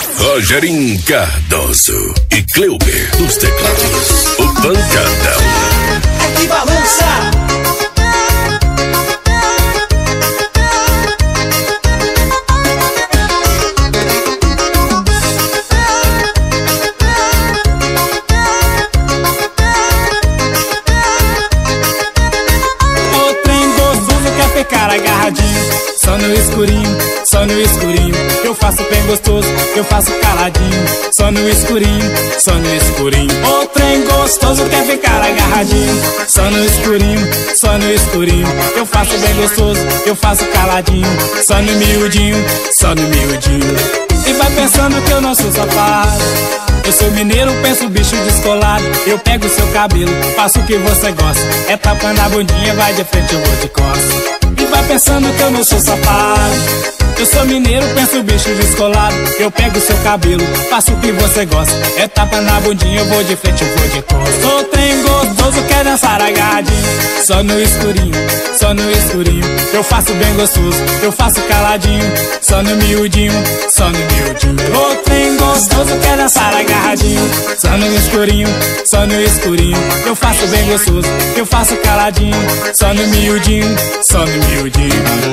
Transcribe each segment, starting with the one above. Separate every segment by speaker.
Speaker 1: Rogerinho Cardoso e Cleuber dos teclados. O Pancadão.
Speaker 2: É que balança.
Speaker 3: Cara agarradinho, só no escurinho, só no escurinho. Eu faço bem gostoso, eu faço caladinho, só no escurinho, só no escurinho. O trem gostoso quer ficar agarradinho, só no escurinho, só no escurinho. Eu faço bem gostoso, eu faço caladinho, só no miudinho, só no miudinho. E vai pensando que eu não sou safado. Eu sou mineiro, penso bicho descolado. Eu pego seu cabelo, faço o que você gosta. É tapa na bundinha, vai de frente, eu vou de costas. E vai pensando que eu não sou safado. Eu sou mineiro, penso bicho descolado. Eu pego seu cabelo, faço o que você gosta. É tapa na bundinha, eu vou de frente, eu vou de costas. Sou trem gostoso, quer dançar agarradinho, só no escurinho, só no escurinho. Eu faço bem gostoso, eu faço caladinho, só no miudinho, só no miudinho. Ô trem gostoso, quer dançar agarradinho, só no escurinho, só no escurinho. Eu faço bem gostoso, eu faço caladinho, só no miudinho, só no miudinho.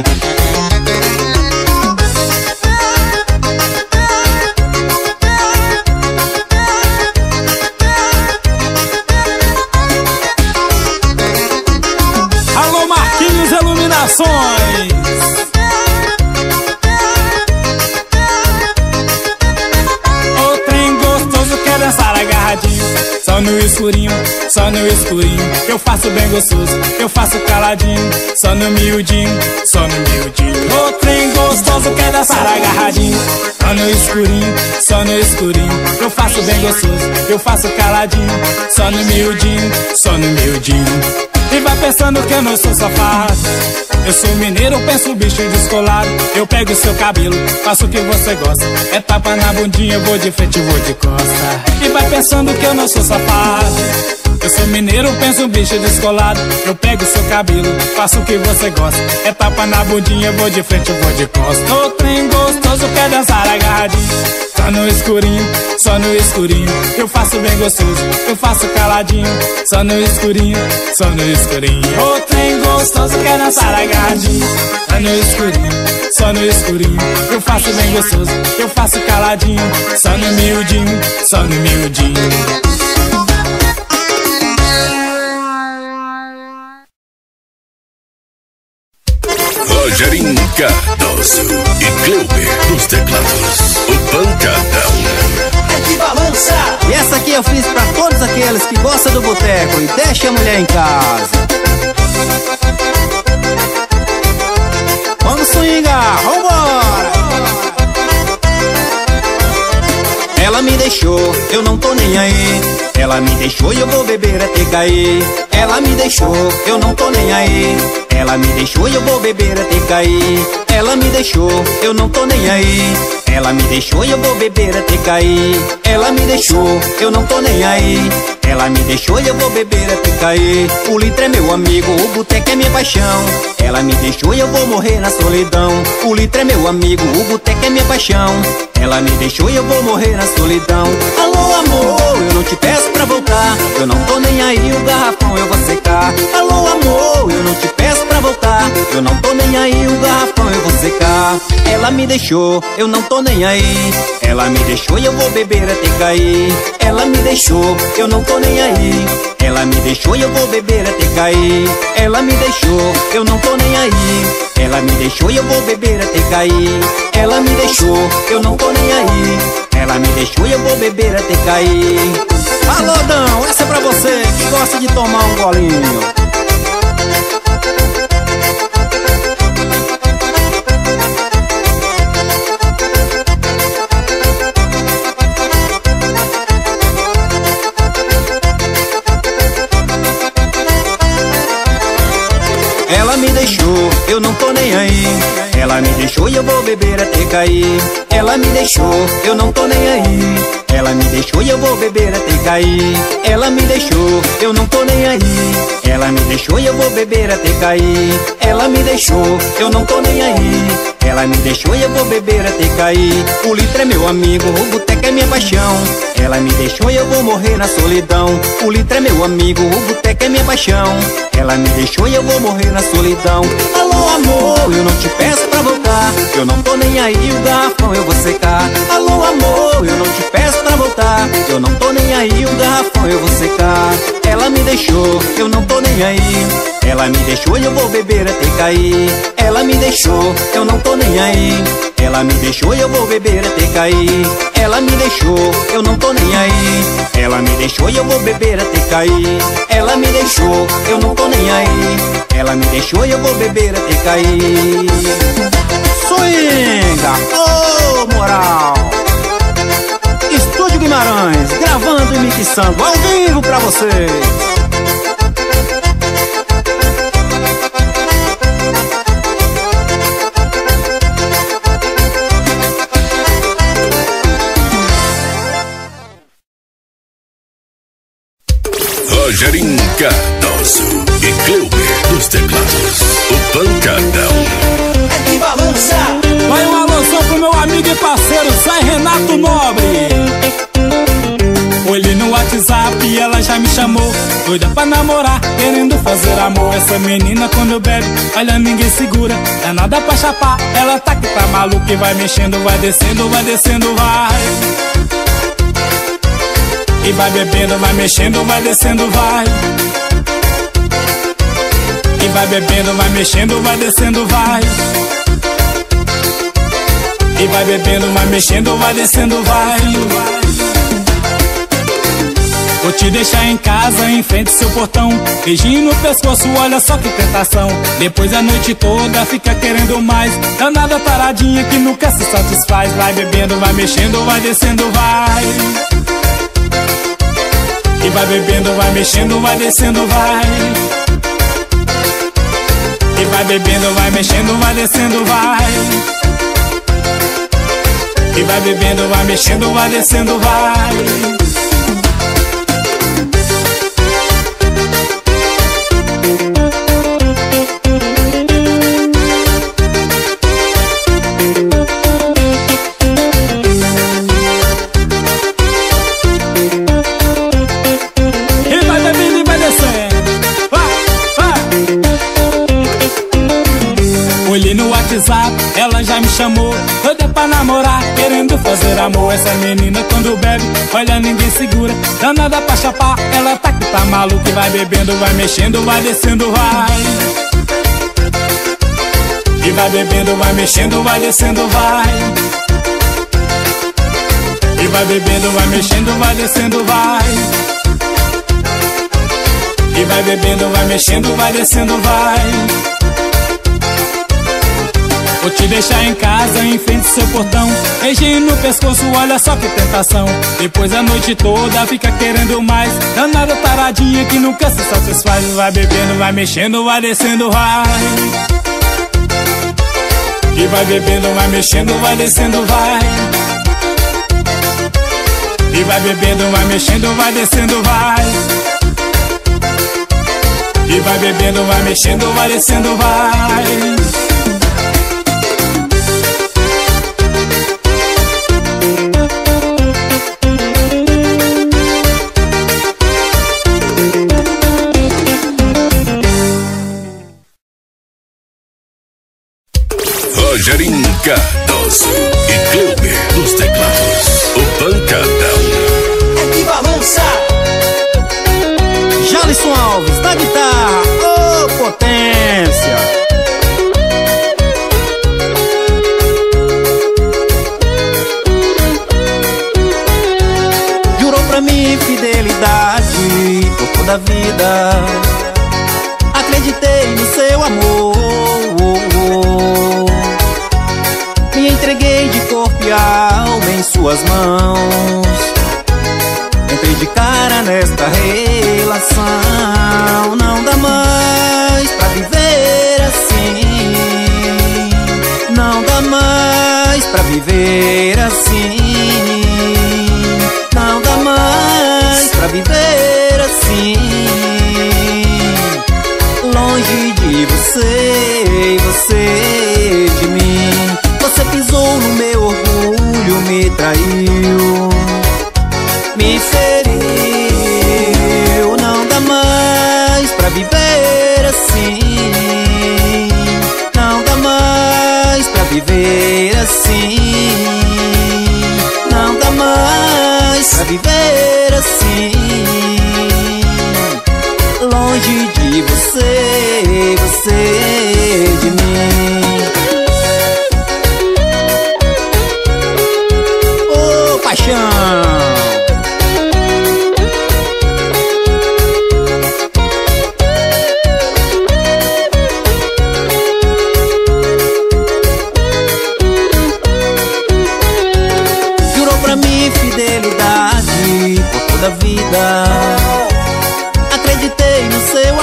Speaker 3: O trem gostoso quer dançar agarradinho, só no escurinho, só no escurinho. Eu faço bem gostoso, eu faço caladinho, só no miudinho, só no miudinho. O trem gostoso quer dançar agarradinho, só no escurinho, só no escurinho. Eu faço bem gostoso, eu faço caladinho, só no miudinho, só no miudinho. E vai pensando que eu não sou safado. Eu sou mineiro, penso bicho descolado. Eu pego seu cabelo, faço o que você gosta. É tapa na bundinha, eu vou de frente, eu vou de costa. E vai pensando que eu não sou safado. Eu sou mineiro, penso bicho descolado. Eu pego seu cabelo, faço o que você gosta. É tapa na bundinha, eu vou de frente, eu vou de costa. O trem gostoso quer dançar agarradinho, só no escurinho, só no escurinho. Eu faço bem gostoso, eu faço caladinho, só no escurinho, só no escurinho. O trem gostoso quer dançar agarradinho, só no escurinho, só no escurinho. Eu faço bem gostoso, eu faço caladinho, só no miudinho, só no miudinho.
Speaker 1: Rogerinho Cardoso e Cleuber dos teclados. O Pancadão.
Speaker 2: É que balança.
Speaker 4: E essa aqui eu fiz pra todos aqueles que gostam do boteco e deixa a mulher em casa. Vamos swingar, vambora! Ela me deixou, eu não tô nem aí. Ela me deixou e eu vou beber até cair. Ela me deixou, eu não tô nem aí. Ela me deixou e eu vou beber até cair. Ela me deixou, eu não tô nem aí. Ela me deixou e eu vou beber até cair. Ela me deixou, eu não tô nem aí. Ela me deixou e eu vou beber até cair. O litro é meu amigo, o boteco é minha paixão. Ela me deixou e eu vou morrer na solidão. O litro é meu amigo, o boteco é minha paixão. Ela me deixou e eu vou morrer na solidão. Alô amor, eu não te peço pra voltar. Eu não tô nem aí, o garrafão eu vou secar. Alô amor, eu não te peço pra voltar. Eu não tô nem aí, o garrafão eu vou secar. Ela me deixou, eu não tô nem aí. Ela me deixou e eu vou beber até cair. Ela me deixou, eu não tô nem aí. Ela me deixou e eu vou beber até cair. Ela me deixou, eu não tô nem aí. Ela me deixou e eu vou beber até cair. Ela me deixou, eu não tô nem aí. Ela me deixou e eu vou beber até cair. Alô, Dão, essa é pra você que gosta de tomar um golinho. Ela me deixou, eu não tô nem aí. Ela me deixou e eu vou beber até cair. Ela me deixou, eu não tô nem aí. Ela me deixou e eu vou beber até cair. Ela me deixou, eu não tô nem aí. Ela me deixou e eu vou beber até cair. Ela me deixou, eu não tô nem aí. Ela me deixou e eu vou beber até cair. O litro é meu amigo, o boteco é minha paixão. Ela me deixou e eu vou morrer na solidão. O litro é meu amigo, o boteco é minha paixão. Ela me deixou e eu vou morrer na solidão. Alô amor, eu não te peço pra voltar. Eu não tô nem aí, o garrafão eu vou secar. Alô amor, eu não te peço pra voltar. Eu não tô nem aí, o garrafão eu vou secar. Ela me deixou, eu não tô nem aí. Ela me deixou e eu vou beber até cair. Ela me deixou, eu não tô nem aí. Ela me deixou e eu vou beber até cair. Ela me deixou, eu não tô nem aí. Ela me deixou e eu vou beber até cair. Ela me deixou, eu não tô nem aí. Ela me deixou e eu vou beber até cair. Swinga, ô moral. Estúdio Guimarães, gravando e mixando ao vivo pra vocês.
Speaker 1: Rogerinho Cardoso e Cleuber dos teclados. O Pancadão.
Speaker 2: É que balança.
Speaker 3: Vai uma alusão pro meu amigo e parceiro Zé Renato Nobre. Olhei no WhatsApp e ela já me chamou, doida pra namorar, querendo fazer amor. Essa menina quando bebe, olha ninguém segura. É nada pra chapar, ela tá que tá maluca. E vai mexendo, vai descendo, vai. E vai bebendo, vai mexendo, vai descendo, vai. E vai bebendo, vai mexendo, vai descendo, vai. E vai bebendo, vai mexendo, vai descendo, vai. Vou te deixar em casa, em frente ao seu portão, beijinho no pescoço, olha só que tentação. Depois a noite toda fica querendo mais, danada taradinha que nunca se satisfaz. Vai bebendo, vai mexendo, vai descendo, vai. E vai bebendo, vai mexendo, vai descendo, vai. E vai bebendo, vai mexendo, vai descendo, vai. E vai bebendo, vai mexendo, vai descendo, vai. Ela já me chamou, doida pra namorar, querendo fazer amor. Essa menina quando bebe, olha ninguém segura. Danada pra chapar, ela tá que tá maluca. E vai bebendo, vai mexendo, vai descendo, vai. E vai bebendo, vai mexendo, vai descendo, vai. E vai bebendo, vai mexendo, vai descendo, vai. E vai bebendo, vai mexendo, vai descendo, vai. Vou te deixar em casa, em frente ao seu portão, beijinho no pescoço, olha só que tentação. Depois a noite toda fica querendo mais, danada taradinha que nunca se satisfaz. Vai bebendo, vai mexendo, vai descendo, vai. E vai bebendo, vai mexendo, vai descendo, vai. E vai bebendo, vai mexendo, vai descendo, vai. E vai bebendo, vai mexendo, vai descendo, vai.
Speaker 1: Rogerinho Cardoso e Cleuber dos teclados. O Pancadão.
Speaker 2: É que balança.
Speaker 4: Jalisson Alves da guitarra, ô potência. Jurou pra mim fidelidade por toda a vida. Acreditei no seu amor. Me entreguei de corpo e alma em suas mãos. Entrei de cara nesta relação. Não dá mais pra viver assim. Não dá mais mais pra viver assim. Não dá mais pra viver assim. Longe de você, você de mim. Você pisou no meu orgulho, me traiu, me feriu. Não dá mais pra viver assim. Não dá mais pra viver assim. Não dá mais pra viver assim. Longe de você, você de mim. Ô, paixão! Jurou pra mim fidelidade por toda a vida. Acreditei no seu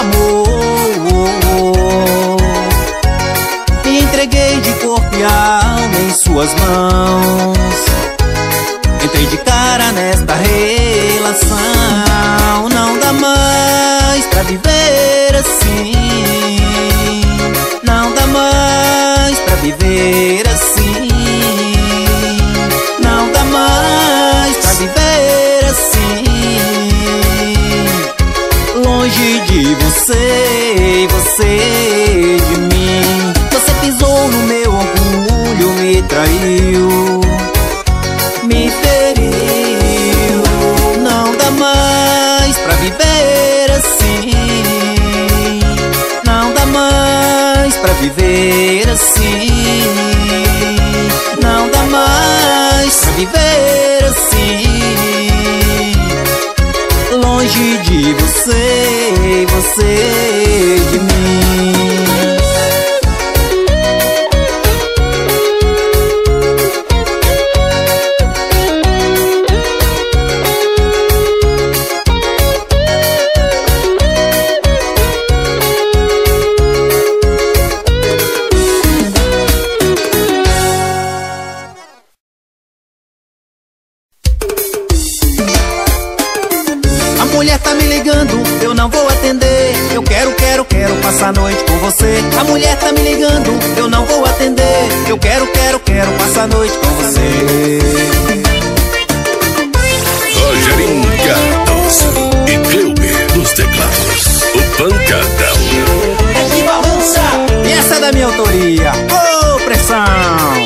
Speaker 4: amor, me entreguei de corpo e alma em suas mãos. Entrei de cara nesta relação. Não dá mais pra viver assim. Não dá mais pra viver assim. Não dá mais pra viver assim. Longe de você, você de mim. Você pisou no meu orgulho, me traiu, me feriu. Não dá mais pra viver assim. Não dá mais pra viver assim. Não dá mais pra viver assim. Longe de você, você de mim. Eu não vou atender. Eu quero passar a noite com você. A mulher tá me ligando, eu não vou atender. Eu quero passar a noite com você.
Speaker 1: Rogerinho Cardoso e Cleuber dos teclados. O Pancadão.
Speaker 2: É que balança.
Speaker 4: E essa é da minha autoria. Ô, pressão!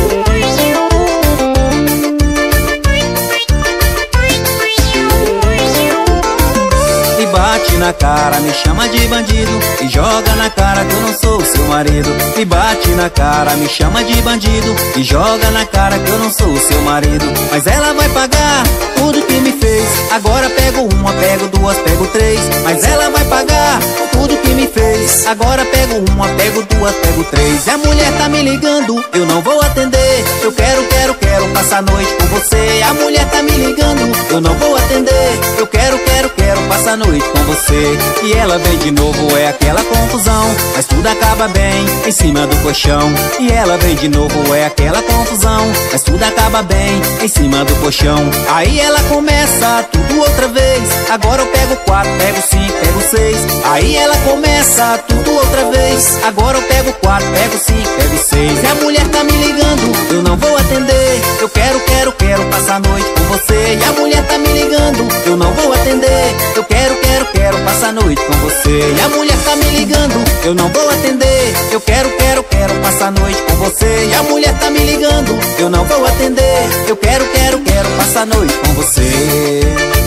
Speaker 4: Bate na cara, me chama de bandido e joga na cara que eu não sou seu marido. Me bate na cara, me chama de bandido e joga na cara que eu não sou seu marido. Mas ela vai pagar tudo que me fez. Agora pego uma, pego duas, pego três. Mas ela vai pagar tudo que me fez. Agora pego uma, pego duas, pego três. E a mulher tá me ligando, eu não vou atender. Eu quero passar a noite com você. A mulher tá me ligando, eu não vou atender. Eu quero passar a noite com você. E ela vem de novo, é aquela confusão, mas tudo acaba bem em cima do colchão. E ela vem de novo, é aquela confusão, mas tudo acaba bem em cima do colchão. Aí ela começa tudo outra vez. Agora eu pego 4, pego 5, pego 6. Aí ela começa tudo outra vez. Agora eu pego 4, pego 5, pego 6. E a mulher tá me ligando, eu não vou atender. Eu quero passar a noite com você. E a mulher tá me ligando, eu não vou atender. Eu quero passar a noite com você. E a mulher tá me ligando, eu não vou atender. Eu quero passar a noite com você. E a mulher tá me ligando, eu não vou atender. Eu quero passar a noite com você.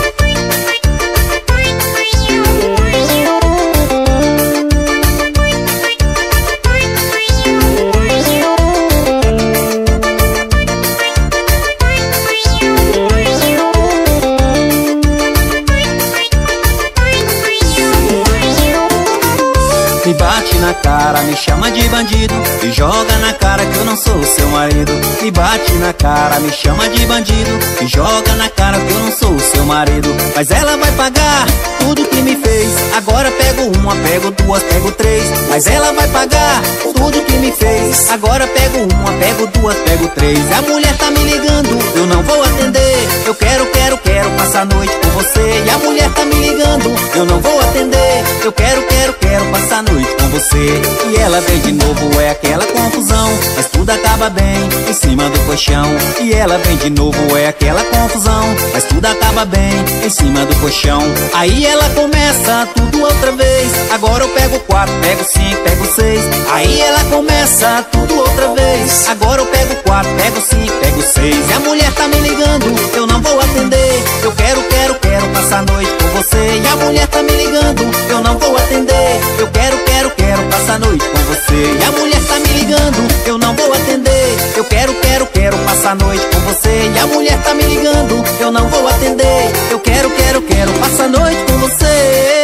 Speaker 4: Me bate na cara, me chama de bandido e joga na cara que eu não sou seu marido. Me bate na cara, me chama de bandido e joga na cara que eu não sou seu marido. Mas ela vai pagar tudo que me fez. Agora pego uma, pego duas, pego três, mas ela vai pagar tudo que me fez. Agora pego uma, pego duas, pego três. A mulher tá me ligando, eu não vou atender. Eu quero passar a noite com você. E a mulher tá me ligando, eu não vou atender. Eu quero passar a noite com você. E ela vem de novo, é aquela confusão, mas tudo acaba bem em cima do colchão. E ela vem de novo, é aquela confusão, mas tudo acaba bem em cima do colchão. Aí ela começa tudo outra vez. Agora eu pego quatro, pego cinco, pego seis. Aí ela começa tudo outra vez. Agora eu pego quatro, pego cinco, pego seis. E a mulher tá me ligando, eu não vou atender. Eu quero passar a noite com você. E a mulher tá me ligando, eu não vou atender. Eu quero passar a noite com você. E a mulher tá me ligando, eu não vou atender. Eu quero passar a noite com você. E a mulher tá me ligando, eu não vou atender. Eu quero passar a noite com você.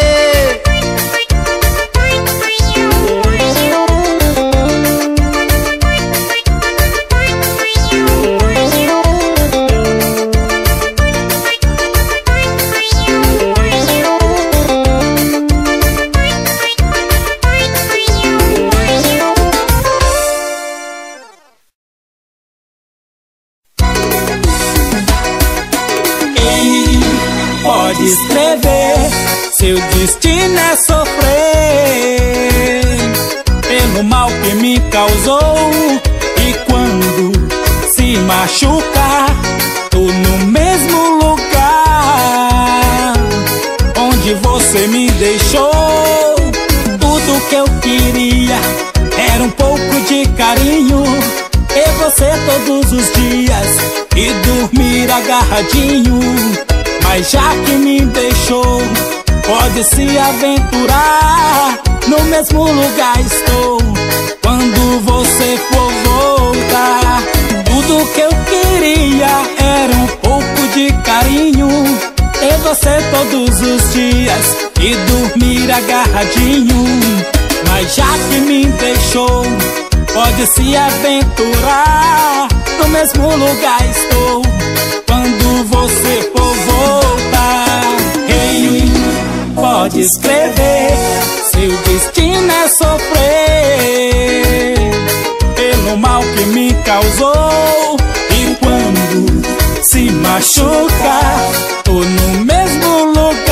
Speaker 3: Pode escrever, seu destino é sofrer pelo mal que me causou. E quando se machucar, tô no mesmo lugar onde você me deixou. Tudo que eu queria era um pouco de carinho, e você todos os dias e dormir agarradinho. Mas já que me deixou, pode se aventurar, no mesmo lugar estou quando você for voltar. Tudo que eu queria era um pouco de carinho, e você todos os dias e dormir agarradinho. Mas já que me deixou, pode se aventurar, no mesmo lugar estou quando você for voltar. Ei, pode escrever, seu destino é sofrer pelo mal que me causou. E quando se machucar, tô no mesmo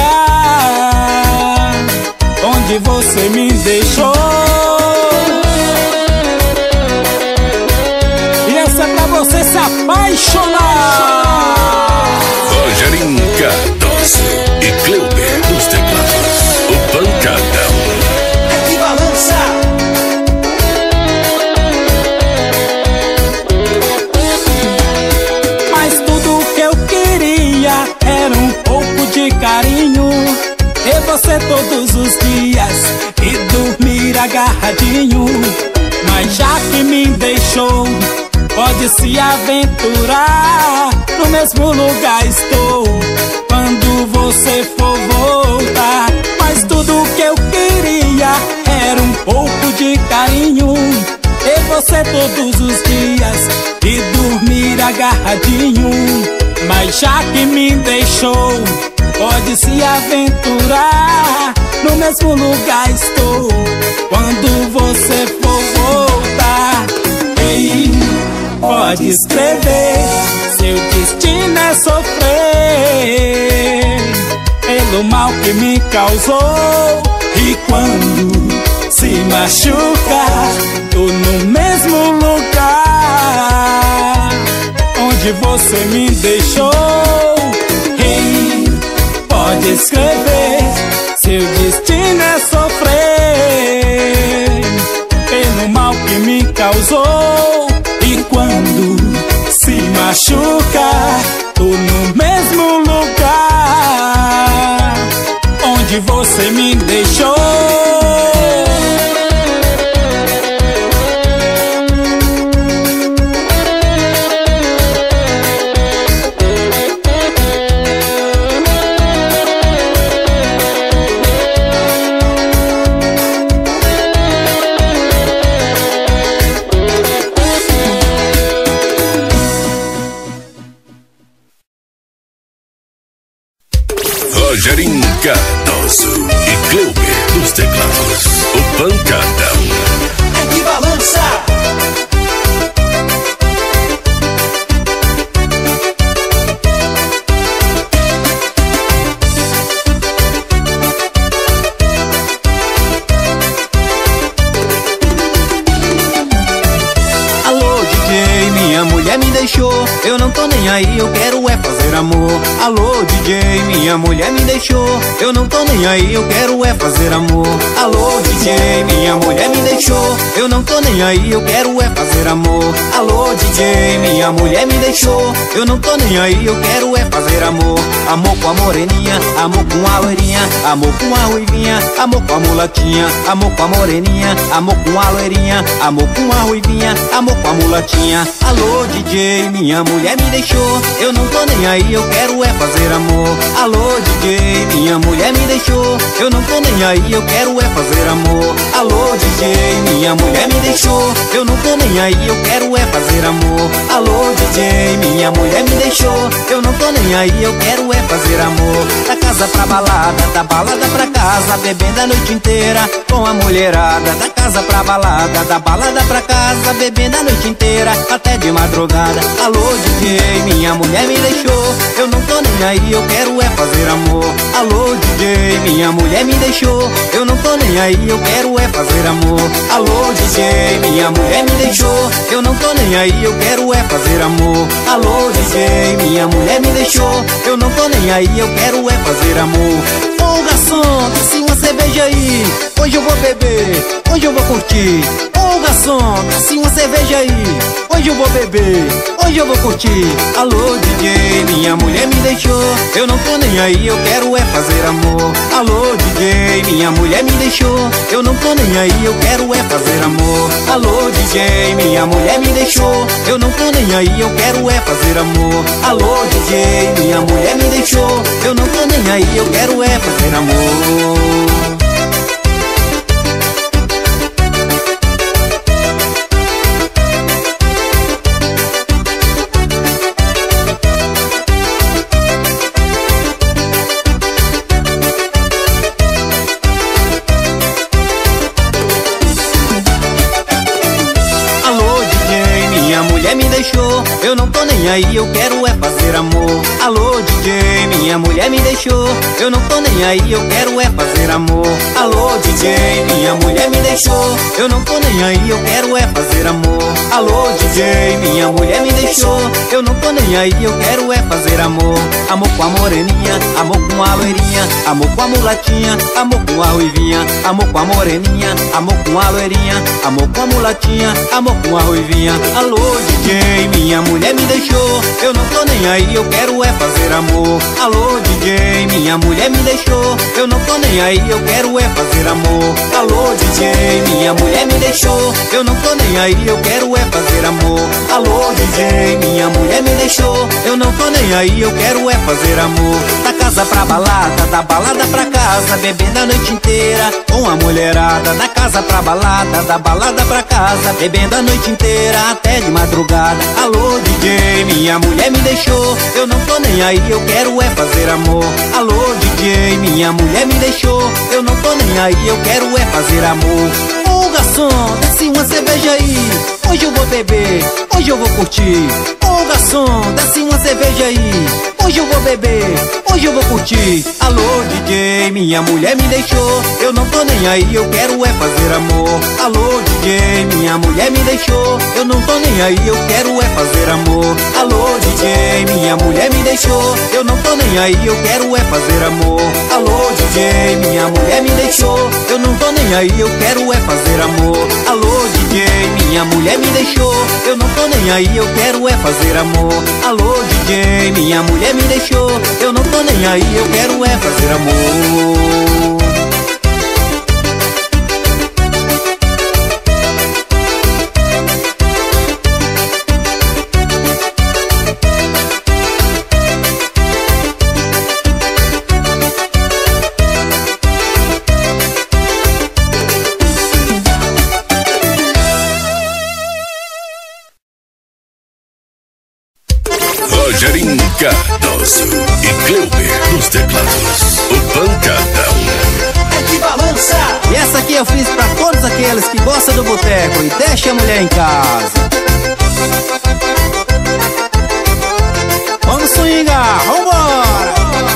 Speaker 3: lugar onde você me deixou. E essa é pra você se apaixonar.
Speaker 1: Rogerinho Cardoso e Cleuber nos teclados. O Pancadão.
Speaker 2: É que balança.
Speaker 3: Mas tudo que eu queria era um pouco de carinho, e você todos os dias e dormir agarradinho. Mas já que me deixou, pode se aventurar, no mesmo lugar estou quando você for voltar. Mas tudo que eu queria era um pouco de carinho, e você todos os dias e dormir agarradinho. Mas já que me deixou, pode se aventurar, no mesmo lugar estou quando você for voltar. Ei, pode escrever, seu destino é sofrer pelo mal que me causou. E quando se machucar, tô no mesmo lugar onde você me deixou. Ei, pode escrever, seu destino é sofrer pelo mal que me causou. E quando se machucar, tô no mesmo lugar onde você me deixou.
Speaker 1: Rogerinho Cardoso. Cardoso e Cleuber nos teclados. O Pancadão.
Speaker 2: É que balança.
Speaker 4: Minha mulher me deixou, eu não tô nem aí, eu quero é fazer amor. Alô DJ, minha mulher me deixou, eu não tô nem aí, eu quero é fazer amor. Alô DJ, minha mulher me deixou, eu não tô nem aí, eu quero é fazer amor. Alô DJ, minha mulher me deixou, eu não tô nem aí, eu quero é fazer amor. Amor com a moreninha, amor com a loirinha, amor com a ruivinha, amor com a mulatinha, amor com a moreninha, amor com a loirinha, amor com a ruivinha, amor com a mulatinha. Alô DJ, minha mulher me deixou, eu não tô nem aí, eu quero é fazer amor. Alô DJ, minha mulher me deixou, eu não tô nem aí, eu quero é fazer amor. Alô DJ, minha mulher me deixou, eu não tô nem aí, eu quero é fazer amor. Alô DJ, minha mulher me deixou, eu não tô nem aí, eu quero é fazer amor. Da casa pra balada, da balada pra casa, bebendo a noite inteira com a mulherada. Da casa pra balada, da balada pra casa, bebendo a noite inteira até de madrugada. Alô DJ, minha mulher me deixou, eu não tô nem aí, eu quero é fazer amor. Alô DJ, minha mulher me deixou, eu não tô nem aí, eu quero é fazer amor. Alô DJ, minha mulher me deixou, eu não tô nem aí, eu quero é fazer amor. Alô DJ, minha mulher me deixou, eu não tô nem aí, eu quero é fazer amor. Ô garçom, desce uma cerveja aí, hoje eu vou beber, hoje eu vou curtir. Ô garçom, desce uma cerveja aí, hoje eu vou beber, hoje eu vou curtir. Alô DJ, minha mulher me deixou, eu não tô nem aí, eu quero é fazer amor. Alô DJ, minha mulher me deixou, eu não tô nem aí, eu quero é fazer amor. Alô DJ, minha mulher me deixou, eu não tô nem aí, eu quero é fazer amor. Alô DJ, minha mulher me deixou, eu não tô nem aí, eu quero é fazer amor. Eu não tô nem aí, eu quero é fazer amor. Alô DJ, minha mulher me deixou, eu não tô nem aí, eu quero é fazer amor. Alô DJ, minha mulher me deixou, eu não tô nem aí, eu quero é fazer amor. Alô DJ, minha mulher me deixou, eu não tô nem aí, eu quero é fazer amor. Amor com a moreninha, amor com a loirinha, amor com a mulatinha, amor com a ruivinha, amor com a moreninha, amor com a loirinha, amor com a mulatinha, amor com a ruivinha. Alô DJ, minha mulher me deixou, eu não tô nem aí, eu quero é fazer amor. Alô DJ, minha mulher me deixou, eu não tô nem aí, eu quero é fazer amor. Alô DJ, minha mulher me deixou, eu não tô nem aí, eu quero é fazer amor. Alô DJ, minha mulher me deixou, eu não tô nem aí, eu quero é fazer amor. Da casa pra balada, da balada pra casa, bebendo a noite inteira com a mulherada. Da casa pra balada, da balada pra casa, bebendo a noite inteira até de madrugada. Alô DJ, minha mulher me deixou, eu não tô nem aí, eu quero é fazer amor. Alô DJ, minha mulher me deixou, eu não tô nem aí, eu quero é fazer amor. Ô garçom, desce uma cerveja aí, hoje eu vou beber, hoje eu vou curtir. Ô garçom, desce uma cerveja aí, hoje eu vou beber, hoje eu vou curtir. Alô DJ, minha mulher me deixou, eu não tô nem aí, eu quero é fazer amor. Alô DJ, minha mulher me deixou, eu não tô nem aí, eu quero é fazer amor. Alô DJ, minha mulher me deixou, eu não tô nem aí, eu quero é fazer amor. Alô DJ, minha mulher me deixou, eu não tô nem aí, eu quero é fazer amor. Alô DJ, minha mulher me deixou, eu não tô nem aí, eu quero é fazer amor. Alô DJ, minha mulher me deixou, eu não tô nem aí, eu quero é fazer amor.
Speaker 1: Rogerinho Cardoso e Cleuber nos teclados. O Pancadão.
Speaker 2: balançar.
Speaker 4: E essa aqui eu fiz pra todos aqueles que gostam do boteco e deixa a mulher em casa. Vamos swingar, vambora!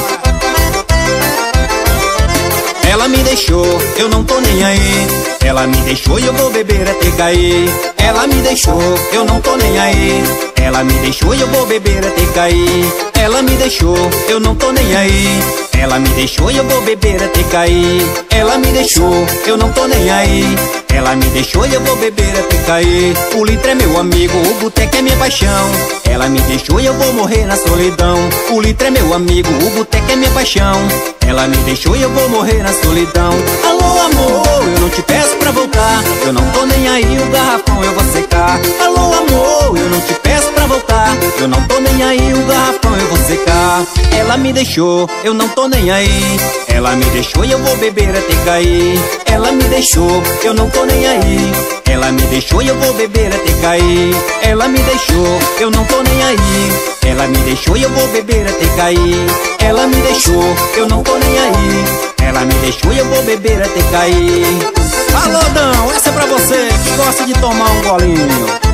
Speaker 4: Ela me deixou, eu não tô nem aí. Ela me deixou e eu vou beber até cair. Ela me deixou, eu não tô nem aí. Ela me deixou e eu vou beber até cair. Ela me deixou, eu não tô nem aí. Ela me deixou e eu vou beber até cair. Ela me deixou, eu não tô nem aí. Ela me deixou e eu vou beber até cair. O litro é meu amigo, o boteco é minha paixão. Ela me deixou e eu vou morrer na solidão. O litro é meu amigo, o boteco é minha paixão. Ela me deixou e eu vou morrer na solidão. Alô amor, eu não te peço pra voltar. Eu não tô nem aí, o garrafão eu vou secar. Alô amor, eu não te peço pra voltar. Eu não tô nem aí, o garrafão eu vou secar. Ela me deixou, eu não tô nem aí. Ela me deixou e eu vou beber até cair. Ela me deixou, eu não tô nem aí. Ela me deixou e eu vou beber até cair. Ela me deixou, eu não tô nem aí. Ela me deixou e eu vou beber até cair. Ela me deixou, eu não tô nem aí. Ela me deixou e eu vou beber até cair. Alô, Dão, essa é pra você que gosta de tomar um golinho.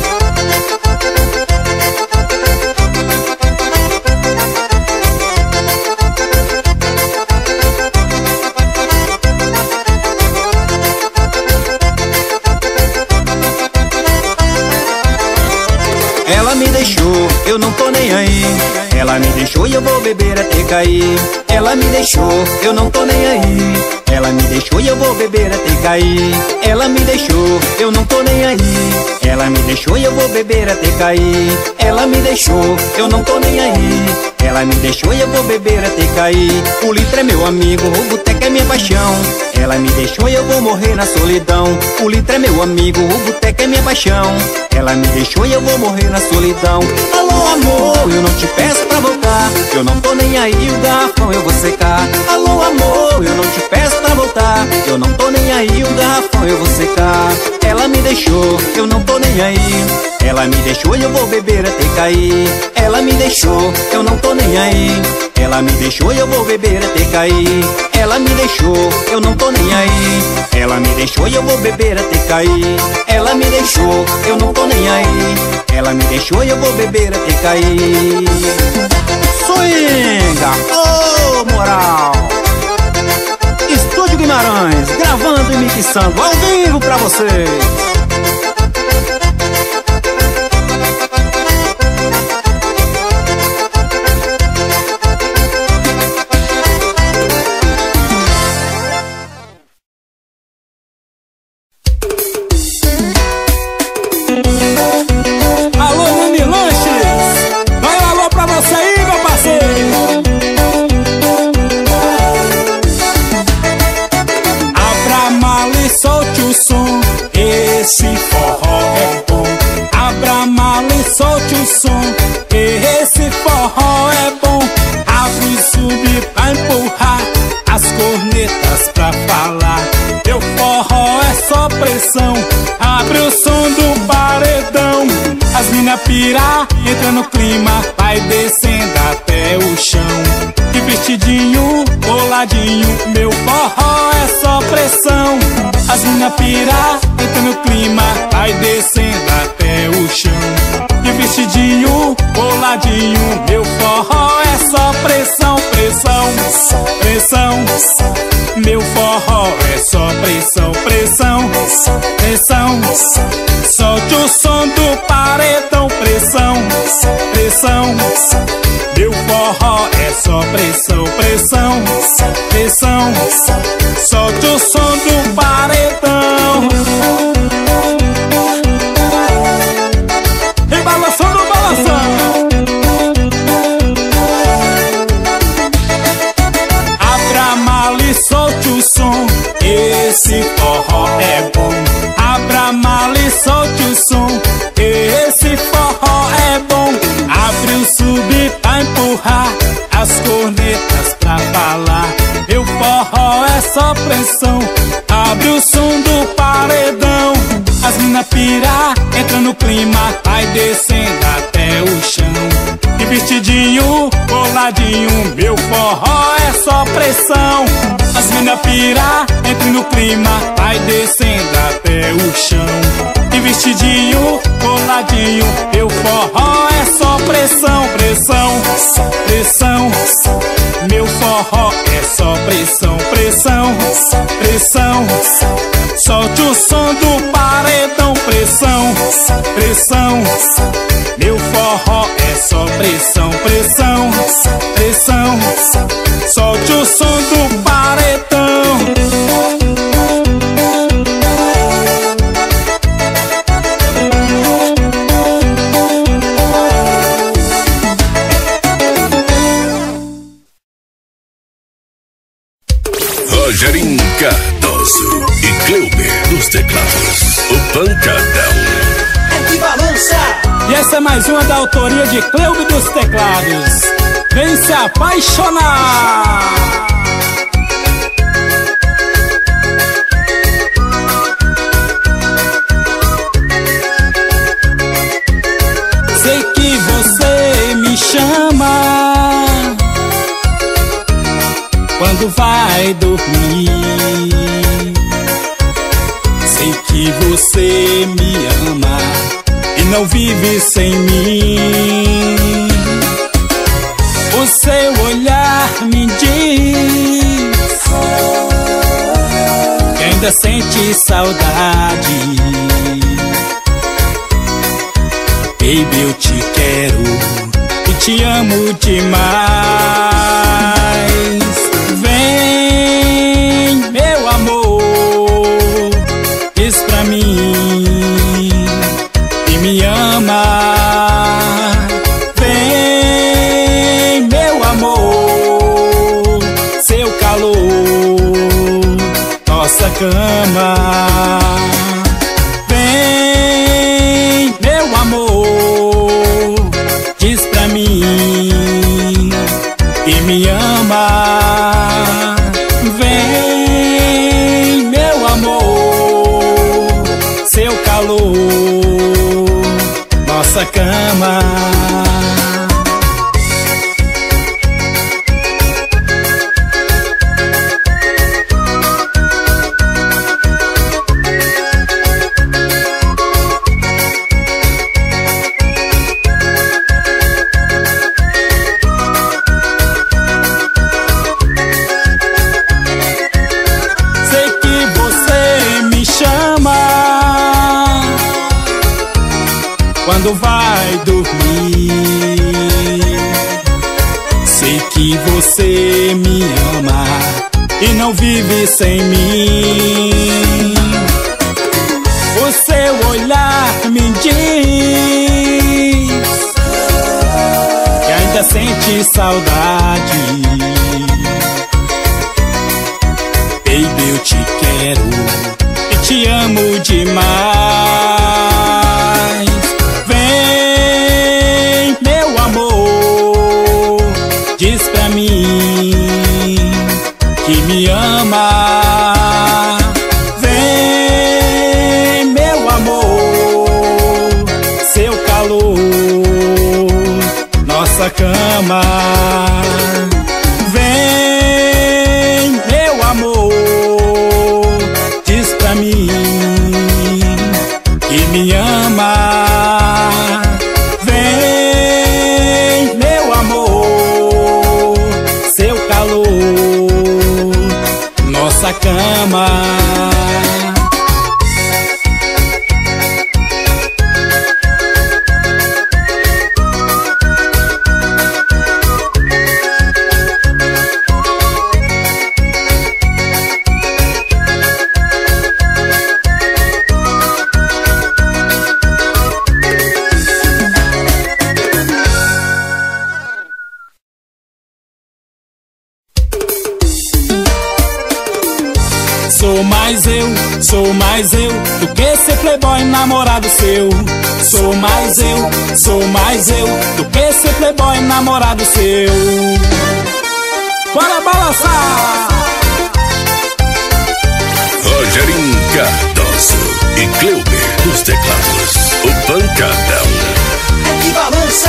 Speaker 4: Ela me deixou, eu não tô nem aí. Ela me deixou e eu vou beber até cair. Ela me deixou, eu não tô nem aí. Ela me deixou e eu vou beber até cair. Ela me deixou, eu não tô nem aí. Ela me deixou e eu vou beber até cair. Ela me deixou, eu não tô nem aí. Ela me deixou e eu vou beber até cair. O litro é meu amigo, o boteco é minha paixão. Ela me deixou e eu vou morrer na solidão. O litro é meu amigo, o boteco é minha paixão. Ela me deixou e eu vou morrer na solidão. Alô amor, eu não te peço pra voltar. Eu não tô nem aí, o garrafão eu vou secar. Alô amor, eu não te peço pra voltar. Eu não tô nem aí, o garrafão eu vou secar. Ela me deixou, eu não tô nem aí. Ela me deixou e eu vou beber até cair. Ela me deixou, eu não tô nem aí. Ela me deixou e eu vou beber até cair. Ela me deixou, eu não tô nem aí. Ela me deixou e eu vou beber até cair. Ela me deixou, eu não tô nem aí. Ela me deixou e eu vou beber até cair. Swinga, ô moral. Estúdio Guimarães, gravando e mixando ao vivo pra vocês.
Speaker 3: Esse forró é bom. Abra mala e solte o som. Esse forró é bom. Abre e sube pra empurrar, as cornetas pra falar. Teu forró é só pressão. Abre o som do paredão. As mina pira, entra no clima, vai descendo até o chão. De vestidinho, coladinho, meu forró é só pressão. As mina pira, entra no clima, vai descendo até o chão. De vestidinho, coladinho, meu forró é só pressão, pressão, pressão. Meu forró é só pressão, pressão, pressão. Solte o som do paredão, pressão, pressão. Meu forró é só pressão, pressão, pressão. Solte o som do paredão. E balançando, balançando. Abra a mala e solte o som. Esse forró é bom. Abra a mala e solte o som. Esse forró é bom. Abre o sub pra empurrar, as cornetas pra falar. Meu forró é só pressão. Abre o som do paredão. As mina pira, entra no clima, vai descendo até o chão. De vestidinho, coladinho, meu forró é só pressão. As As mina pira, entre no clima, vai descendo até o chão. De vestidinho, coladinho, meu forró é só pressão, pressão, pressão. Meu forró é só pressão, pressão, pressão. Solte o som do paredão, pressão, pressão. Meu forró é só pressão, pressão, pressão. Solte o som do paredão.
Speaker 1: Rogerinho Cardoso e Cleuber dos teclados. O Pancadão.
Speaker 2: É que balança.
Speaker 3: E essa é mais uma da autoria de Cleuber dos teclados. Vem se apaixonar. Sei que você me chama quando vai dormir. Sei que você me ama e não vive sem mim. O seu olhar me diz que ainda sente saudade. Baby, eu te quero e te amo demais. Vem, meu amor, diz pra mim que me ama. Vem, meu amor, seu calor, nossa cama. Vem, meu amor, diz pra mim que me ama. Vem, meu amor, seu calor, nossa cama. Quando vai dormir, sei que você me ama e não vive sem mim. O seu olhar me diz que ainda sente saudade. Baby, eu te quero e te amo demais. Vem, meu amor, diz pra mim que me ama. Vem, meu amor, seu calor, nossa cama. Vem, meu amor, diz pra mim que me ama. Nossa cama. Sou mais eu do que ser playboy namorado seu. Sou mais eu do que ser playboy namorado seu. Bora balançar!
Speaker 1: Rogerinho Cardoso e Cleuber dos teclados. O Pancadão.
Speaker 2: É que balança!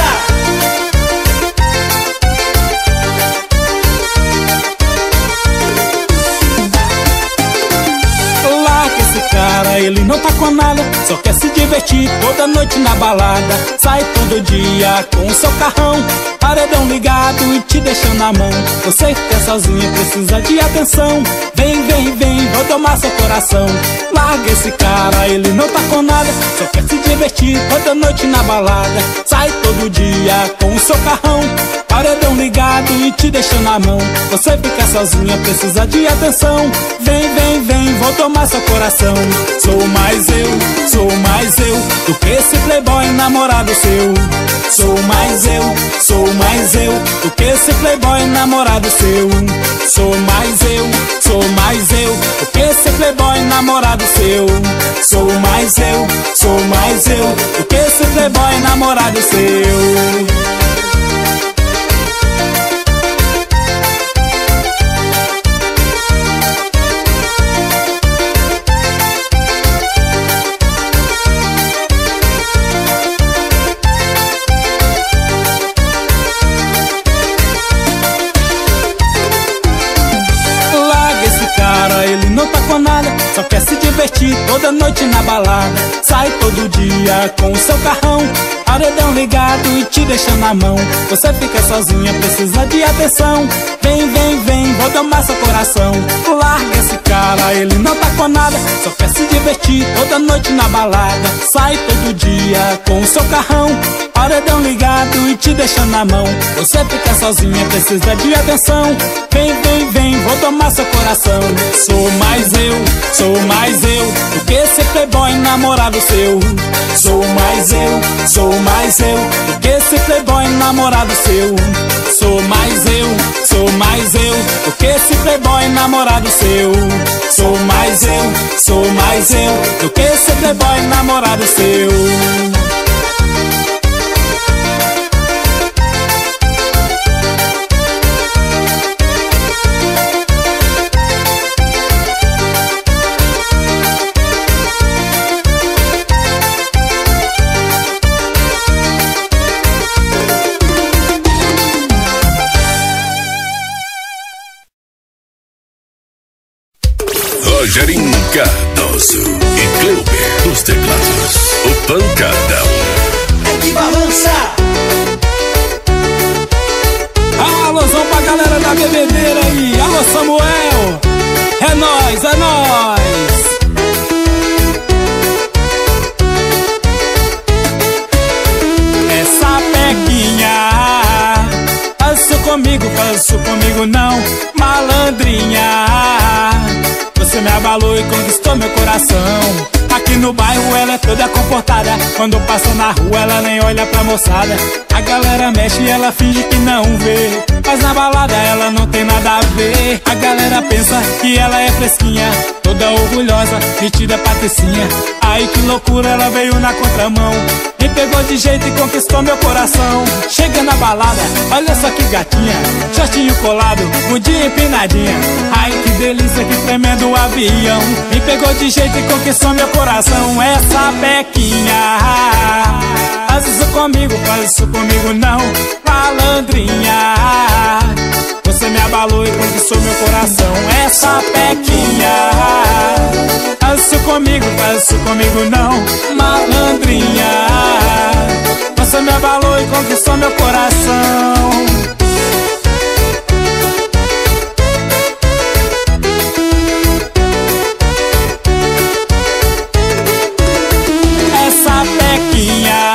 Speaker 3: só quer se divertir toda noite na balada. Sai todo dia com o seu carrão, paredão ligado e te deixando na mão. Você que é sozinha, precisa de atenção. Vem, vem, vem, vou tomar seu coração. Larga esse cara, ele não tá com nada, só quer se divertir toda noite na balada. Sai todo dia com o seu carrão, paredão ligado e te deixando na mão. Você fica sozinha, precisa de atenção. Vem, vem, vem, vou tomar seu coração. Sou mais eu do que esse playboy namorado seu. Sou mais eu do que esse playboy namorado seu. Sou mais eu do que esse playboy namorado seu. Sou mais eu do que esse playboy namorado seu. Ele não tá com nada, só quer se divertir toda noite na balada. Sai todo dia com o seu carrão, paredão ligado e te deixando na mão. Você fica sozinha, precisa de atenção. Vem, vem, vem, vou tomar seu coração. Larga esse cara, ele não tá com nada, só quer se divertir toda noite na balada. Sai todo dia com o seu carrão, paredão ligado e te deixando na mão. Você fica sozinha, precisa de atenção. Vem, vem, vem, vou tomar seu coração. Sou mais eu do que esse playboy namorado seu. Sou mais eu do que esse playboy namorado seu. Sou mais eu do que esse playboy namorado seu. Sou mais eu do que esse playboy namorado seu.
Speaker 1: Rogerinho Cardoso e Cleuber dos teclados. O Pancadão.
Speaker 2: É que balança.
Speaker 3: Alôzão pra galera da bebedeira aí. Alô Samuel, é nóis, é nóis. Essa pequinha, faz isso comigo não, malandrinha. Você me abalou e conquistou meu coração. Aqui no bairro ela é toda comportada, quando passa na rua ela nem olha pra moçada. A galera mexe e ela finge que não vê, mas na balada ela não tem nada a ver. A galera pensa que ela é fresquinha, toda orgulhosa, metida patricinha. Ai que loucura, ela veio na contramão, me pegou de jeito e conquistou meu coração. Chega na balada, olha só que gatinha, shortinho colado, bundinha empinadinha. Ai que delícia, que tremendo avião, me pegou de jeito e conquistou meu coração. Essa bequinha, faz isso comigo não, malandrinha. Você me abalou e conquistou meu coração. Essa pequinha, faz isso comigo não, malandrinha. Você me abalou e conquistou meu coração. Essa pequinha,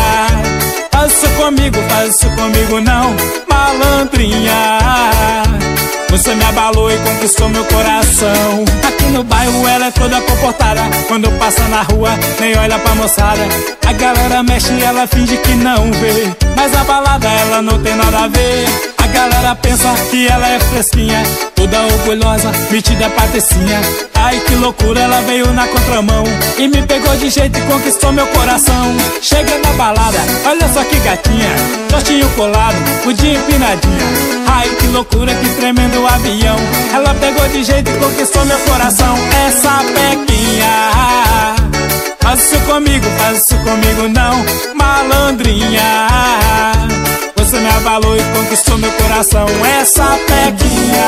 Speaker 3: faz isso comigo não, malandrinha. Você me abalou e conquistou meu coração. Aqui no bairro ela é toda comportada, quando passa na rua nem olha pra moçada. A galera mexe e ela finge que não vê, mas na balada ela não tem nada a ver. A galera pensa que ela é fresquinha, toda orgulhosa, metida patricinha. Ai que loucura, ela veio na contramão e me pegou de jeito e conquistou meu coração. Chega na balada, olha só que gatinha, shortinho colado, bundinha empinadinha. Ai que loucura, que tremendo avião, ela pegou de jeito e conquistou meu coração. Essa pequinha, faz isso comigo não, malandrinha. Você me abalou e conquistou meu coração. Essa pequinha,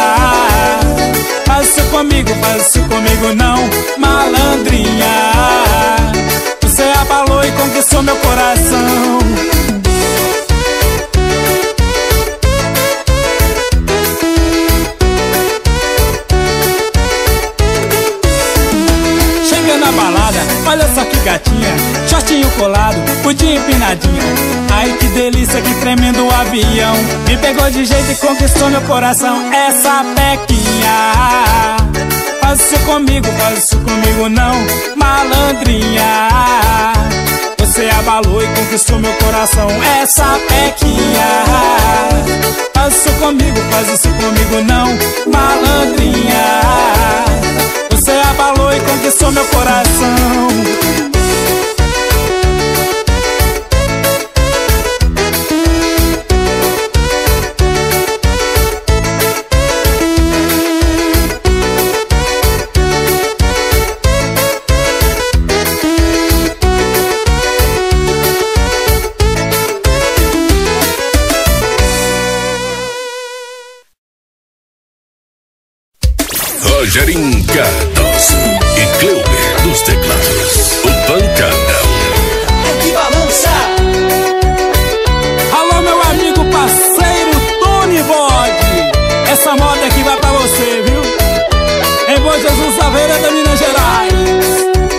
Speaker 3: faz isso comigo não, malandrinha. abalou e conquistou meu coração. Cheguei na balada, olha só que gatinha, shortinho colado, pudinho empinadinha. Ai que delícia, que tremendo avião. Me pegou de jeito e conquistou meu coração. Essa pequinha, faz isso comigo não, malandrinha. Você abalou e conquistou meu coração. Essa pequinha, faz isso comigo não, malandrinha. Você abalou e conquistou meu coração.
Speaker 1: Rogerinho Cardoso e Cleuber dos teclados. O Pancadão.
Speaker 2: É que balança.
Speaker 3: Alô, meu amigo parceiro Tony Bode, essa moda aqui vai pra você, viu? Em Bom Jesus, Aveira da Minas Gerais.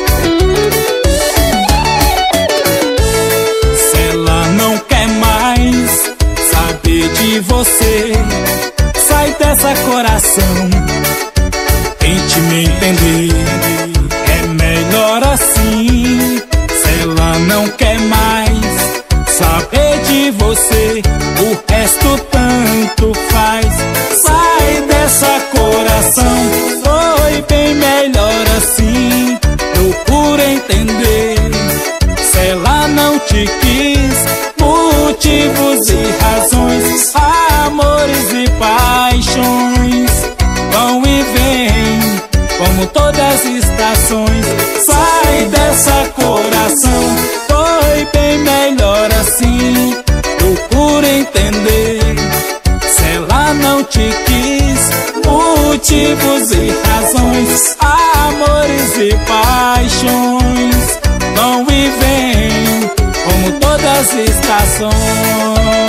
Speaker 3: Se ela não quer mais saber de você, sai dessa coração. Tente me entender, é melhor assim. Se ela não quer mais saber de você, o resto tanto faz. Sai dessa coração, foi bem melhor assim. Procura entender, se ela não te quis, motivos e razões, amores e paixões vão e vêm, como todas as estações. Sai dessa coração, foi bem melhor assim. Procura entender, se ela não te quis, motivos e razões, amores e paixões vão e vêm, como todas as estações.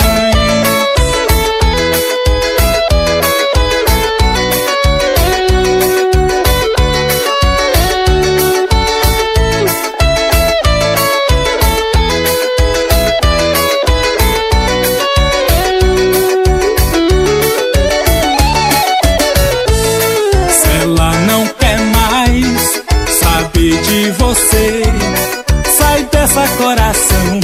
Speaker 3: De você, sai dessa coração.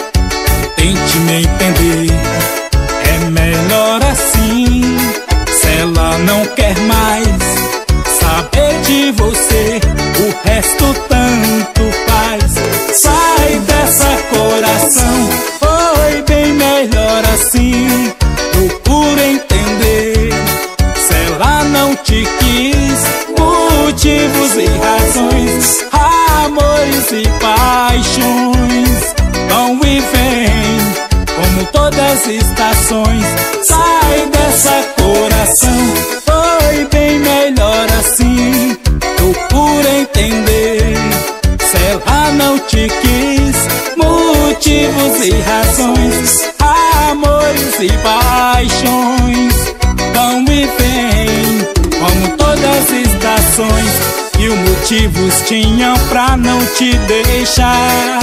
Speaker 3: Tente me entender, é melhor assim. Se ela não quer mais saber de você, o resto tanto faz. Sai dessa coração, foi bem melhor assim. Procura entender, se ela não te quis, motivos e razões, amores e paixões vão e vêm, como todas as estações. Sai dessa coração, foi bem melhor assim. Procura entender, se ela não te quis, motivos e razões, amores e paixões vão e vêm, como todas as estações. Mil motivos tinham pra não te deixar.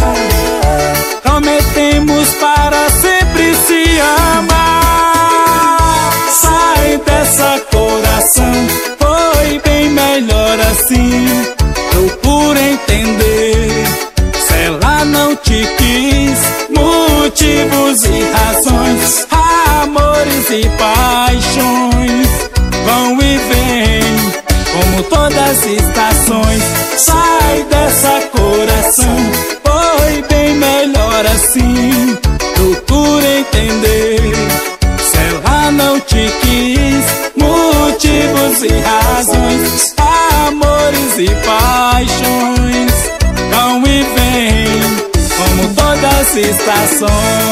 Speaker 3: Prometemos para sempre se amar. Sai dessa coração, foi bem melhor assim. Procura entender, se ela não te quis, motivos e razões, amores e paixões vão e vêm, como todas as estações. Sai dessa coração, foi bem melhor assim. Procura entender, se ela não te quis, motivos e razões, amores e paixões vão e vêm, como todas as estações.